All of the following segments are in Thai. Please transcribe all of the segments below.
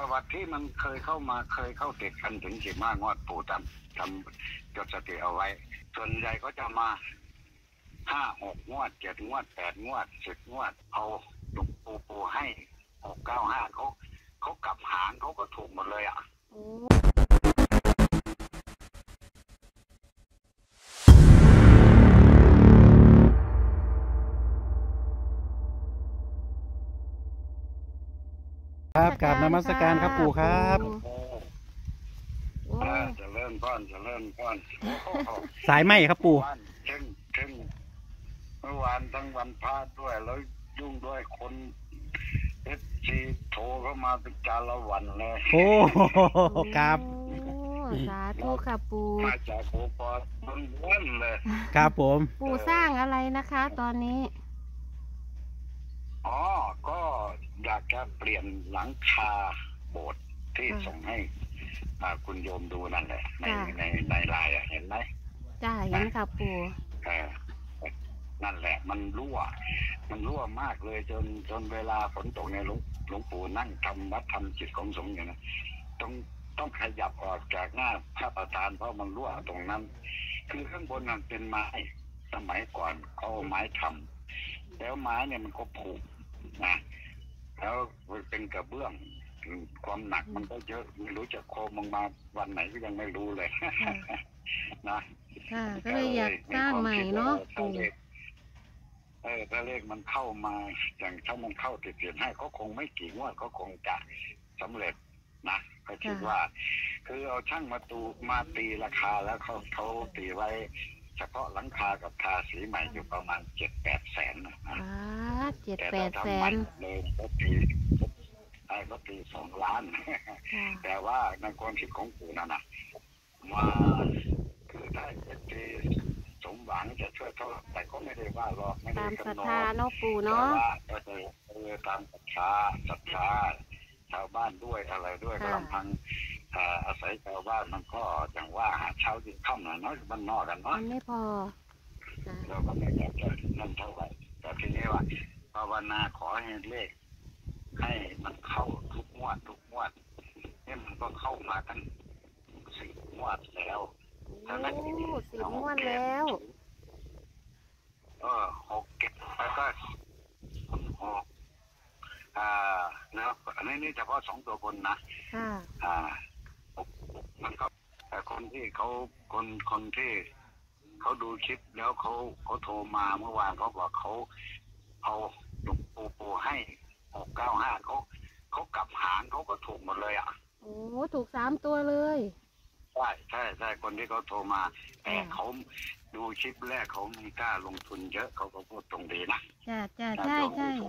ประวัติที่มันเคยเข้ามาเคยเข้าติดกันถึง15 งวดปู่ทำจดสถิติเอาไว้ส่วนใหญ่ก็จะมา5-6 งวด7 งวด8 งวด10 งวดเอาหลวงปู่ให้695เขากลับหางเขาก็ถูกหมดเลยอ่ะครับกราบนมัสการครับปู่ครับจะเริ่มก้อนสายไหมครับปู่ถึงเมื่อวานทั้งวันพระด้วยแล้วยุ่งด้วยคนที่โทรเข้ามาเป็นจาระวันเลยโอ้ครับสาธุค่ะปู่มาจากโอปอล้วนเลยครับผมปู่สร้างอะไรนะคะตอนนี้ก็อยากจะเปลี่ยนหลังคาโบสถ์ที่ส่งให้คุณโยมดูนั่นแหละในไลน์เห็นไหมจ้าเห็นค่ะปู่นั่นแหละมันรั่วมากเลยจนเวลาฝนตกเนี่ยหลวงปู่นั่งทำวัดทำจิตของสงฆ์อยู่นะต้องขยับออกจากหน้าพระประธานเพราะมันรั่วตรงนั้นคือข้างบนมันเป็นไม้สมัยก่อนเขาไม้ทำแล้วไม้เนี่ยมันก็ผุนะแล้วเป็นกระเบื้องความหนักมันก็เยอะไม่รู้จะโคมมาวันไหนก็ยังไม่รู้เลยนะก็เลยอยากสร้างใหม่เนาะถ้าเลขมันเข้ามาอย่างถ้ามันเข้าติดให้เขาคงไม่กี่งวดเขาคงจะสำเร็จนะก็คิดว่าคือเอาช่างมาตีราคาแล้วเขาตีไว้เฉพาะหลังคากับทาสีใหม่อยู่ประมาณ7-8 แสนนะ 7-8 แสนเลยก็ตี2 ล้านแต่ว่าในความคิดของปู่นั่นนะมาคือได้ตีสมหวังจะช่วยเท่าแต่ก็ไม่ได้ว่าหรอกไม่ได้ตามศรัทธาเนาะปู่เนาะก็จะตามศรัทธาชาวบ้านด้วยอะไรด้วยกำลังอาศัยชาวบ้านมันก็อย่างว่าหาเช้ากินค่ำนะเนาะบ้านนอกกันเนาะมันไม่พอเราก็ไม่อยากจะนั่นเท่าไหร่แต่ทีนี้ว่าภาวนาขอให้เลขให้มันเข้าทุกงวดนี่มันก็เข้ามาตั้ง10 งวดแล้ว 10 งวดแล้ว 6 7แล้วก็แล้วอันนี้เฉพาะ2 ตัวบนนะมันก็แต่คนที่เขาดูคลิปแล้วเขาโทรมาเมื่อวานเขาบอกเขาเอาหลวงปู่ให้695เขากลับหางเขาก็ถูกหมดเลยอ่ะโอ้ถูก3 ตัวเลยใช่คนที่เขาโทรมาแต่เขาดูคลิปแรกเขาไม่กล้าลงทุนเยอะเขาก็พูดตรงดีนะใช่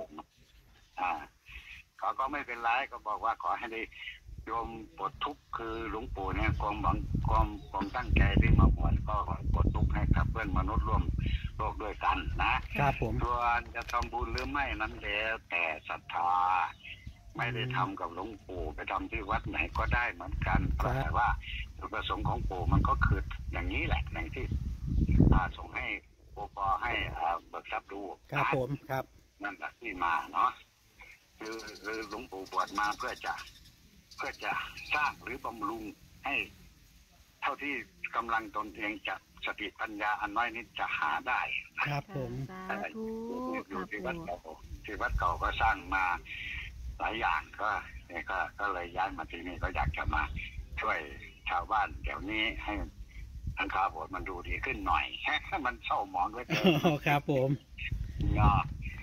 เขาก็ไม่เป็นไรก็บอกว่าขอให้ได้โยมปลดทุกข์คือหลวงปู่เนี่ยความตั้งใจที่มาบวชก็ปลดทุกข์ให้กับเพื่อนมนุษย์ร่วมโลกด้วยกันนะครับผมส่วนจะทำบุญหรือไม่นั้นแล้วแต่ศรัทธาไม่ได้ทำกับหลวงปู่ไปทำที่วัดไหนก็ได้เหมือนกันแต่ว่าจุดประสงค์ของปู่มันก็คืออย่างนี้แหละอย่างที่ส่งให้โอปอให้เบิกทรัพย์ดูครับผมครับนั่นแหละที่มาเนาะคือหลวงปู่บวชมาเพื่อจะสร้างหรือบำรุงให้เท่าที่กำลังตนเองจะสติปัญญาอันน้อยนิดจะหาได้ครับผมอยู่ที่วัดเก่าก็สร้างมาหลายอย่างก็เลยย้ายมาที่นี่ก็อยากจะมาช่วยชาวบ้านเดี๋ยวนี้ให้ทางคาโบสถ์มันดูดีขึ้นหน่อยมันเศร้าหมองด้วยครับผมเนาะ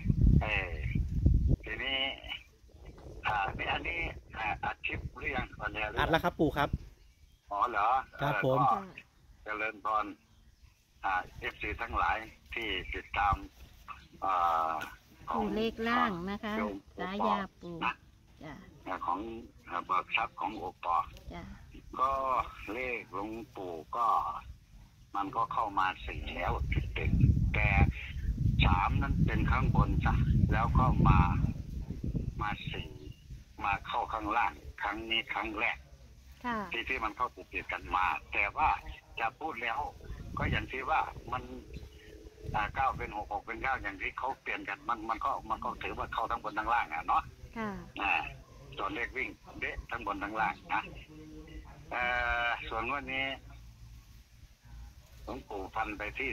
ทีนี้อันนี้อัดคลิปหรือยังตอนนี้อัดแล้วครับปู่ครับเหรอครับผมเจริญพรFC ทั้งหลายที่ติดตามปู่เลขล่างนะคะสายาปู่ของเบิกทรัพย์ของโอปอก็เลขหลวงปู่ก็มันก็เข้ามา4แล้วติดแต่3นั้นเป็นข้างบนจ้ะแล้วก็มา4มาเข้าข้างล่างครั้งนี้ครั้งแรกที่มันเข้าติดกันมาแต่ว่าจะพูดแล้วก็อย่างที่ว่ามัน9เป็น6เป็น9อย่างที่เขาเปลี่ยนกันมันก็ถือว่าเข้าทั้งบนทั้งล่างเนาะส่วนเลขวิ่งเด๊ะทั้งบนทั้งล่างนะส่วนวันนี้หลวงปู่พันไปที่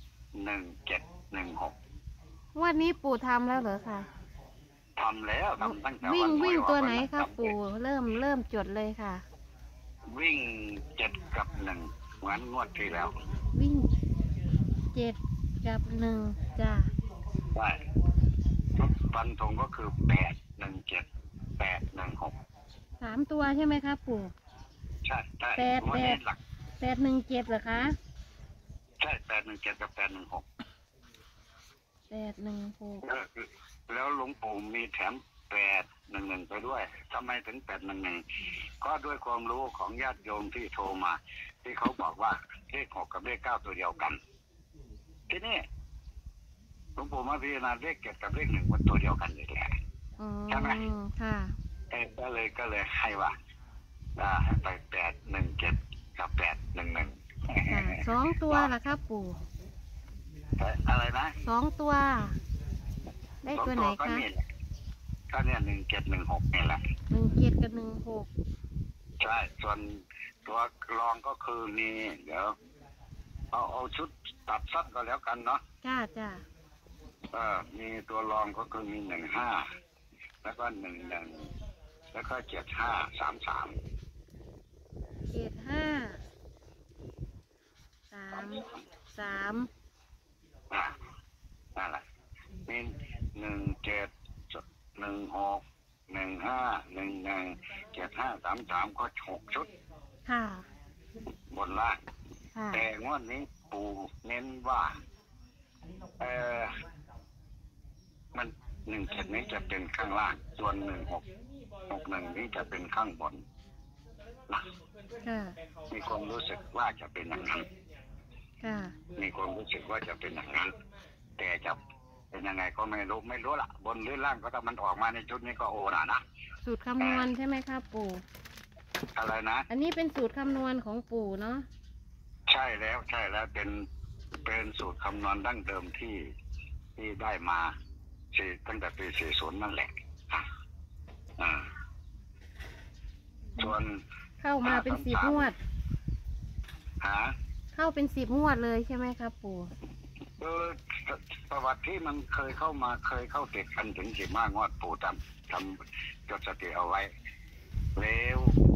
1716 วันนี้ปู่ทำแล้วเหรอคะทำแล้วทำตั้งแต่วิ่งวันวิ่งออกตัวไหนวัครับปู่เริ่มจดเลยค่ะวิ่ง7 กับ 1เหมือนงวดที่แล้ววิ่ง7 กับ 1จ้าใช่ฟันธงก็คือ817 816 3 ตัวใช่ไหมครับปู่ใช่ใช่ 8 วันนี้หลัก 817เหรอคะใช่817 กับ 816 816 แล้วหลวงปู่มีแถม811ไปด้วยทำไมถึง811ก็ด้วยความรู้ของญาติโยมที่โทรมา ที่เขาบอกว่าเลข6กับเลข9ตัวเดียวกันทีนี้หลวงปู่มาพิจารณาเลข7กับเลข1มันตัวเดียวกันอยู่แล้วใช่ไหมค่ะก็เลยให้ว่าไป817 กับ811 ค่ะ2 ตัวล่ะครับปู่อะไรนะ 2 ตัวได้ตัวไหนคะก็เนี่ย1716นี่แหละ 17 กับ 16 ใช่ส่วนตัวรองก็คือมีเดี๋ยวเอาชุดตัดสั้นก็แล้วกันเนาะจ้ามีตัวรองก็คือมี15แล้วก็11แล้วก็7533 นั่นแหละมี1716 1511 7533ก็6ชุดค่ะบนล่างแต่งวดนี้ปู่เน้นว่ามัน17นี้จะเป็นข้างล่างส่วน1661นี้จะเป็นข้างบนนะมีความรู้สึกว่าจะเป็นอย่างนั้นมีความรู้สึกว่าจะเป็นอย่างนั้นแต่จะเป็นยังไงก็ไม่รู้ละบนหรือล่างก็ถ้ามันออกมาในชุดนี้ก็โอนะสูตรคำนวณใช่ไหมครับปู่อะไรนะอันนี้เป็นสูตรคำนวณของปู่เนาะใช่แล้วเป็นสูตรคำนวณดั้งเดิมที่ได้มาตั้งแต่ปี40นั่นแหละส่วนเข้ามาเป็น10 งวดเข้าเป็น10 งวดเลยใช่ไหมครับปู่ประวัติที่มันเคยเข้าติดกันถึง15 งวดปู่ทำจดสถิติเอาไว้แล้ว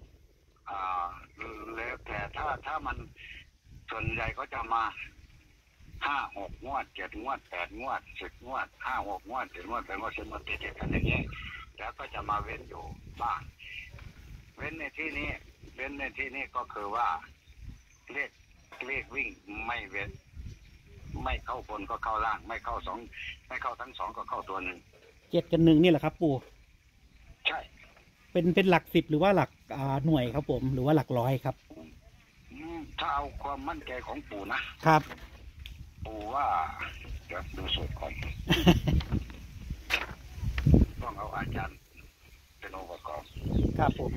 แต่ถ้ามันส่วนใหญ่ก็จะมา5-6 งวด7 งวด8 งวด10 งวด5-6 งวด7 งวด8 งวด10 งวดติดกันอย่างนี้แล้วก็จะมาเว้นอยู่บ้างเว้นในที่นี้ก็คือว่าเลขวิ่งไม่เว้นไม่เข้าบนก็เข้าล่างไม่เข้าทั้งสองก็เข้าตัวหนึ่ง 7 กับ 1นี่แหละครับปู่ใช่เป็นหลัก10หรือว่าหลักหน่วยครับผมหรือว่าหลักร้อยครับถ้าเอาความมั่นใจของปู่นะครับปู่ว่าเดี๋ยวดูสูตรก่อน ต้องเอาอาจารย์เป็นองค์ประกอบครับผม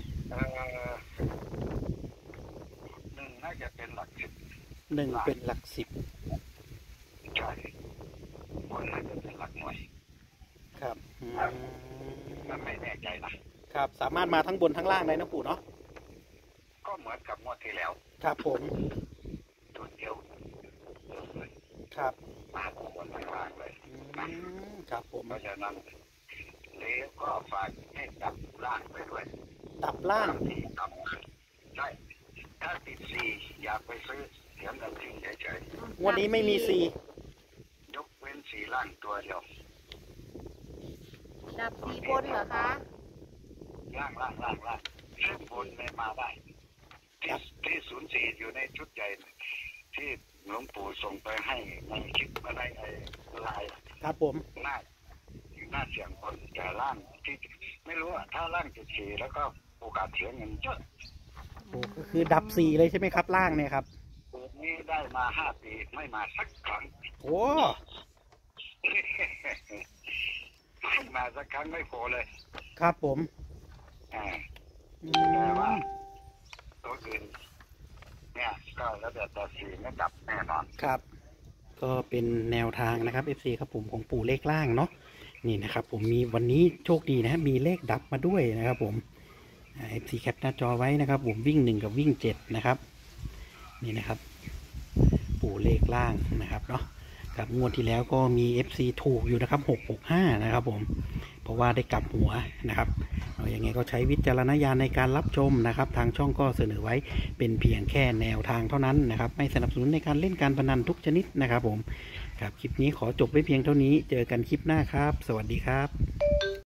1น่าจะเป็นหลัก10 1เป็นหลัก10 ใช่คนน่าจะเป็นหลักหน่วยครับไม่แน่ใจนะครับสามารถมาทั้งบนทั้งล่างได้นะปู่เนาะก็เหมือนกับงวดที่แล้วครับผมตัวเดียวเลยครับมาทั้งบนทั้งล่างเลยครับผมเพราะฉะนั้นแล้วก็ฝากให้ดับล่างไปด้วยดับล่างใช่ถ้าติด4อย่าไปซื้อเสียเงินทิ้งเฉยๆวันนี้ไม่มี4 ยกเว้น4ล่างตัวเดียวดับ4บนเหรอคะล่างซึ่งบนไม่มาได้ที่04อยู่ในชุดใหญ่ที่หลวงปู่ส่งไปให้ในคลิปอะไรไลน์ครับผมน่าเสียงคนแต่ล่างที่ไม่รู้ถ้าล่าง14แล้วก็โอกาสเสียเงินเยอะก็คือดับ4เลยใช่ไหมครับล่างเนี่ยครับนี้ได้มา5 ปีไม่มาสักครั้งโอ้ไม่มาสักครั้งไม่โผล่เลยครับผมแต่ว่าตัวอื่นเนี่ยก็แล้วแต่ตัวสีไม่ดับแน่นอนครับก็เป็นแนวทางนะครับ FC ครับผมของปู่เลขล่างเนาะนี่นะครับผมมีวันนี้โชคดีนะมีเลขดับมาด้วยนะครับผมFC แคปหน้าจอไว้นะครับผมวิ่ง1กับวิ่ง7นะครับนี่นะครับปู่เลขล่างนะครับเนาะกับงวดที่แล้วก็มี FC ถูกอยู่นะครับ665นะครับผมเพราะว่าได้กลับหัวนะครับอย่างไงก็ใช้วิจารณญาณในการรับชมนะครับทางช่องก็เสนอไว้เป็นเพียงแค่แนวทางเท่านั้นนะครับไม่สนับสนุนในการเล่นการพนันทุกชนิดนะครับผมครับคลิปนี้ขอจบไว้เพียงเท่านี้เจอกันคลิปหน้าครับสวัสดีครับ